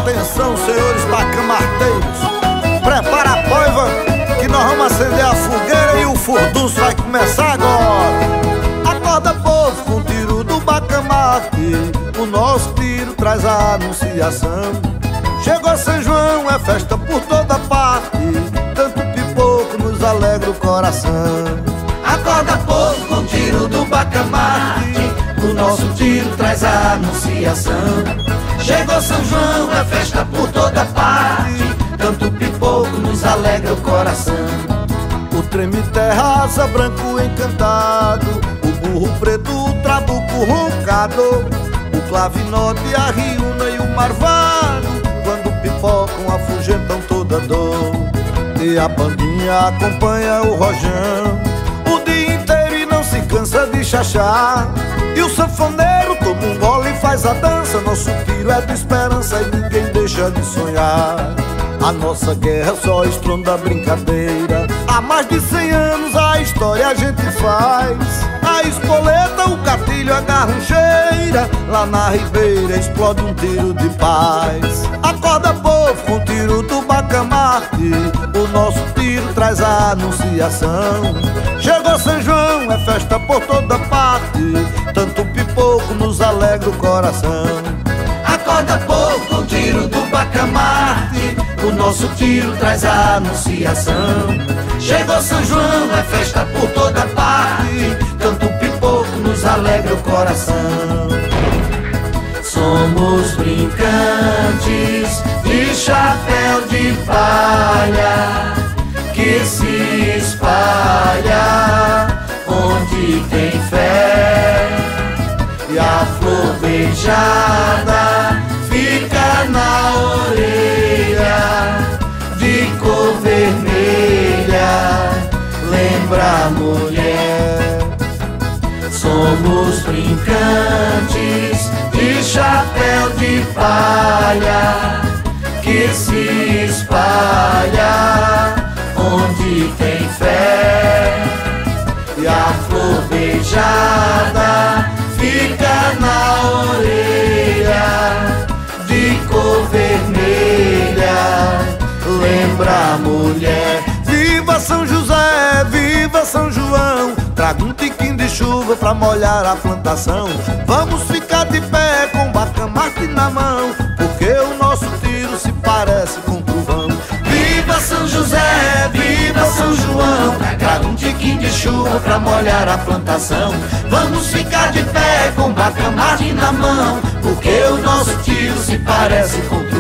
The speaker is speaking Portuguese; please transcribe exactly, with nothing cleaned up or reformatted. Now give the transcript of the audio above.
Atenção, senhores bacamarteiros, prepara a poiva que nós vamos acender a fogueira e o furdunço vai começar agora. Acorda, povo, com o tiro do bacamarte, o nosso tiro traz a anunciação. Chegou São João, é festa por toda parte, tanto pipoco nos alegra o coração. Acorda, povo, com o tiro do bacamarte, o nosso tiro traz a anunciação. Chegou São João, é festa por toda parte, tanto pipoco nos alegra o coração. O treme terra, asa branco encantado, o burro preto, o trabuco roncado, o clavinote, a riuna e o marvado, quando pipocam afugentam toda dor. E a bandinha acompanha o rojão o dia inteiro e não se cansa de chachar. E o sanfoneiro toma um gole e faz a dança. Nosso tiro é de esperança e ninguém deixa de sonhar. A nossa guerra só estronda brincadeira, há mais de cem anos a história a gente faz. A espoleta, o catilho, a garrancheira, lá na ribeira explode um tiro de paz. Acorda, povo, com o tiro do bacamarte, o nosso tiro traz a anunciação. Chegou São João, é festa por toda parte, tanto pipoco nos alegra o coração. Acorda, povo, com o tiro do bacamarte, o nosso tiro traz a anunciação. Chegou São João, é festa por toda parte, tanto pipoco nos alegra o coração. Somos brincantes de chapéu de palha, que se espalha onde tem fé, e a flor beijada fica na orelha, de cor vermelha, lembra a mulher. Somos brincantes de chapéu de palha, que se espalha onde tem fé, e a flor beijada fica na orelha, de cor vermelha, lembra a mulher. Viva São José, viva São João, traga um tiquinho de chuva pra molhar a plantação. Vamos ficar de pé com o bacamarte na mão, porque o nosso tiro se parece com trovão. Viva São José, viva São João, traga um tiquinho de chuva pra molhar a plantação. Vamos ficar de pé com o bacamarte na mão, porque o nosso tiro se parece com